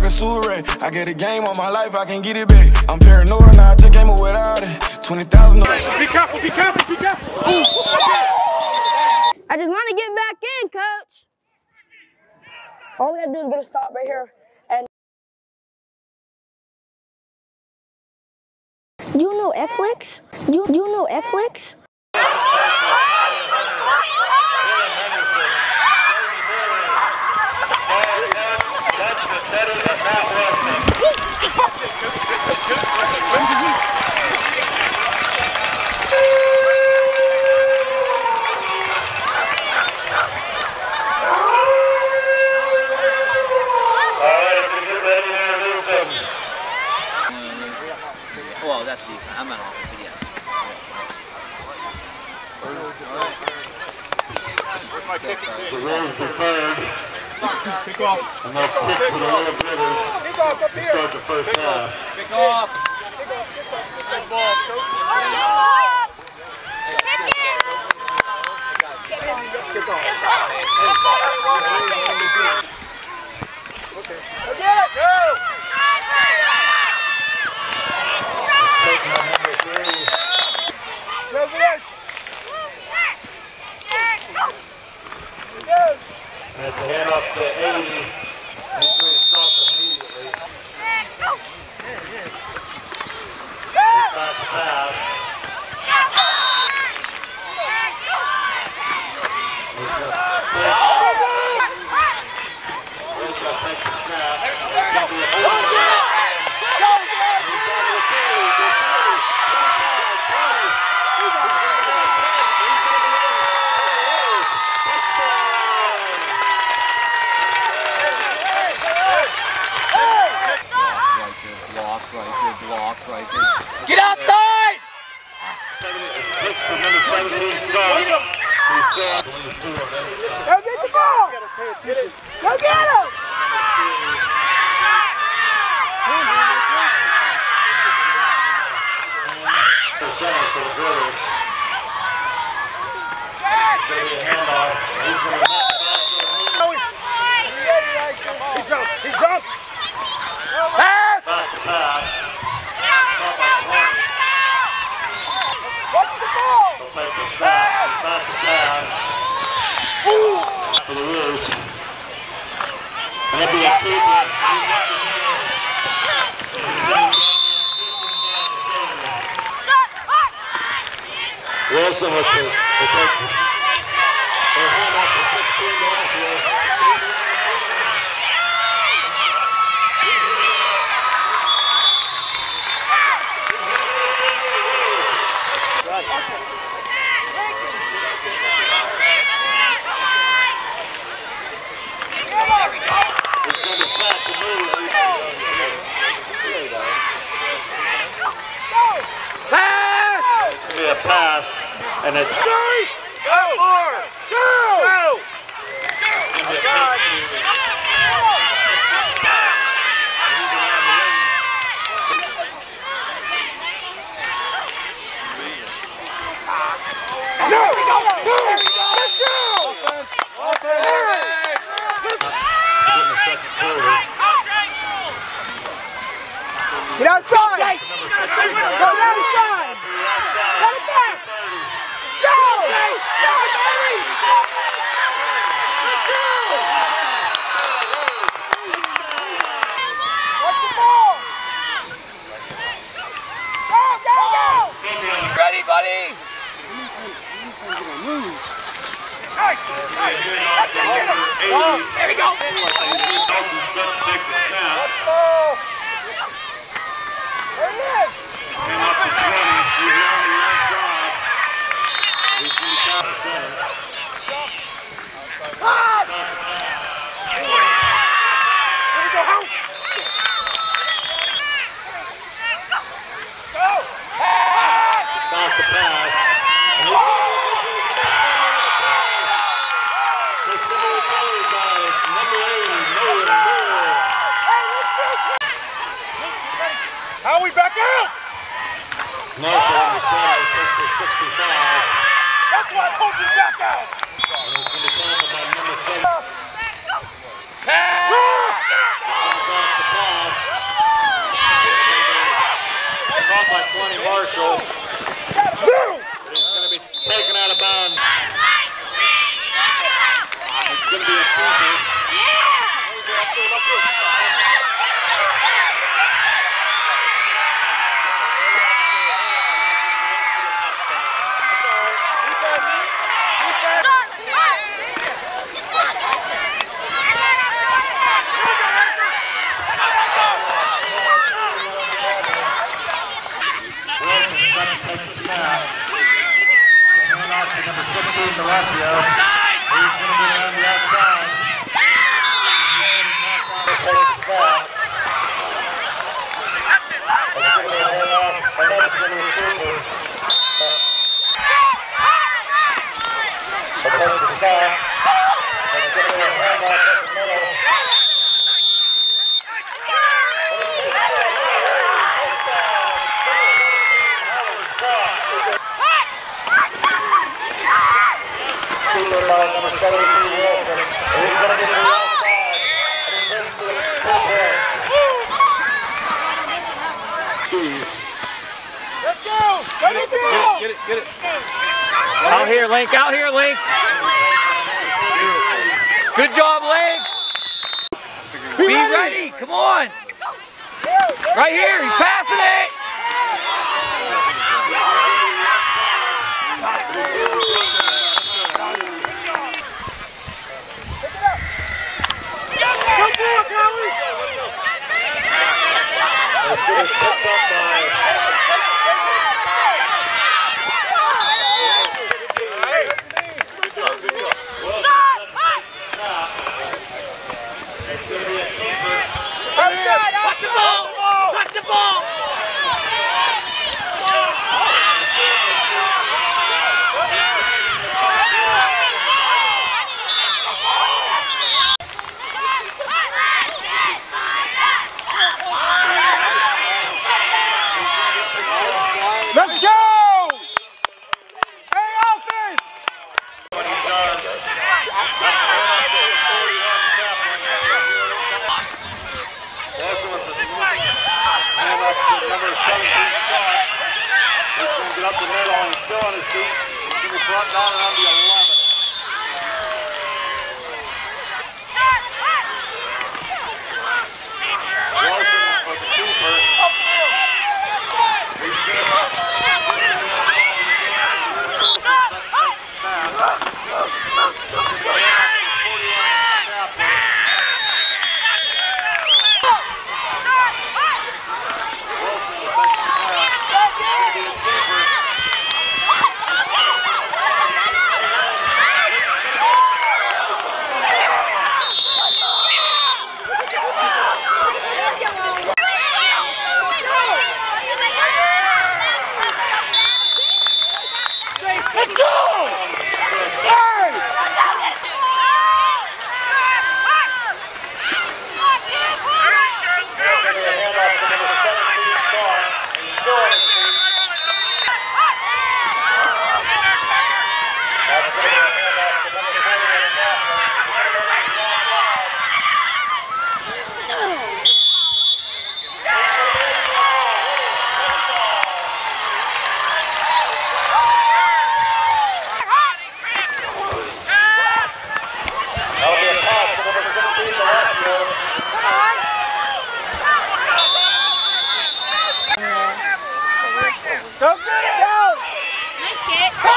like a sewer rat. I get a game on my life, I can get it back. I'm paranoid now, I just came up without it. 20,000. Be careful, be careful, be careful. I just want to get back in, coach. All we gotta do is get a stop right here. And you know Netflix? You know Netflix? Well, that's defense. I'm not offense, but yes. The rules declared. Kick off. And they'll kick for the Little Brothers to start the first half. Kick off. Good ball, coach. Kick off. Okay. Again, go! That's a handoff to 80. He's going to stop immediately. He's back to pass. He's going to take the snap. It's going to be a hold. Blocks right there. Get outside! Blitz for number 17, Scott. He's set. Go get the ball! Go get him! Center for the Brewers. It's going to be a handoff. He's going to knock it back. He's up! Pass! Back to pass. They'll take the snaps. He's back to pass. For the Roos. And it'll be a keep. He's up the middle. He's coming down just inside the 30. Wilson will take this. They'll hand off to 16 to Oswald. He's going to sack the move. Pass! It's going to be a pass, and it's Go! Go! Go! It's going to be a pass. And he's around the lane. No! No! Let's go! Getting the second quarter. Get outside! Go outside! Cut it back! Go! Let's go! Watch the ball! Go, go, go! Ready, buddy? Nice! Nice! There we go! Take the snap. There it is! And up to 20. He's on the right side. He's going to count the center. Pass! Here we go, House! Go! Pass! Back to pass. And this is going to be it's going to be played by number 80, Nolan Moore. How are we back out? Nice on the center, pushed to 65. That's why I told you to back out. And he's going to count by number 7. Pass! He's going to back to pass. Marshall. It's going to be taken out of bounds. It's going to be a keeper. Number 16, D'Alessio. He's going to get around the outside. He's going to take the foul. It's going to be a handoff. Another going to be a super. It takes the stop. It's going to be a handoff up the middle. Keeper by number 73, Wilson. He's going to get to the outside. And he brings to the full-point. Let's go! Get it! Get it! Out here, Link. Out here, Link. Good job, Link. Be ready. Come on. Right here. He's passing it. It's getting picked up by... It's going to be a keeper. Watch the ball. Watch the ball. Let's go! Hey, offense! What he does, that's also with the hand up to number 17 Scott. He's going to get up the middle and he's still on his feet. He's going to be brought down around the 11. Wilson for the keeper. He's going to... Let's go! Hey! Go get it! Go! Nice kick. Go!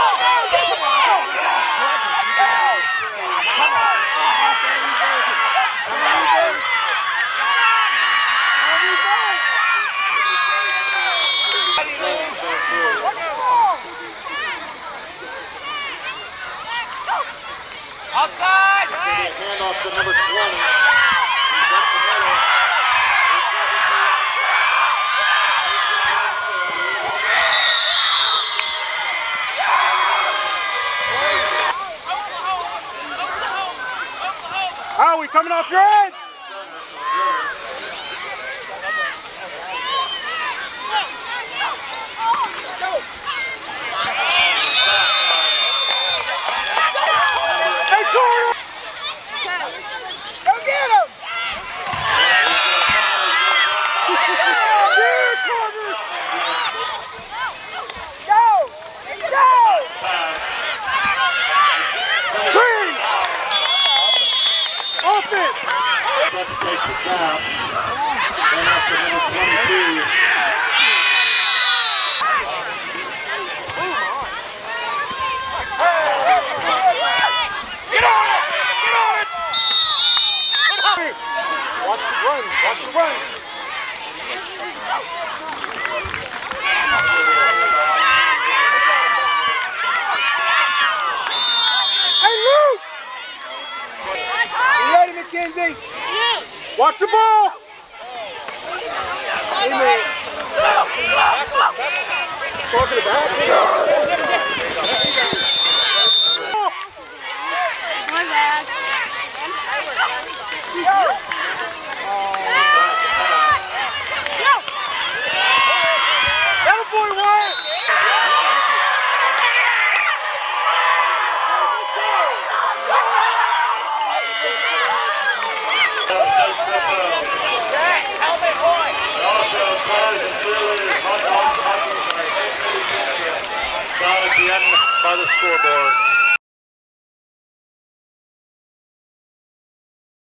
Outside. Handoff to number 20. He's up the middle. Howie, coming off your edge! Hey, Corey! Go get him! Yeah, Corey! up. Then after number 22. Get on it! Get on it! Watch the run. Watch the run. Hey, Luke! You ready, McKenzie? Watch the ball! Amen. Talk to the back. My bad. That boy won! Also, cars and cheerleaders, hot dogs, hockey, and our championship down at the end by the scoreboard.